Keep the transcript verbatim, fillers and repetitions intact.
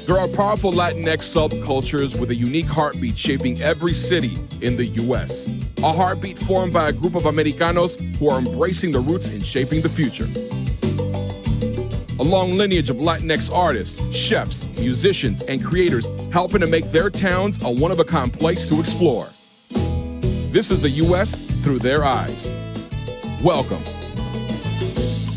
There are powerful Latinx subcultures with a unique heartbeat shaping every city in the U S. A heartbeat formed by a group of Americanos who are embracing the roots and shaping the future. A long lineage of Latinx artists, chefs, musicians, and creators helping to make their towns a one-of-a-kind place to explore. This is the U S through their eyes. Welcome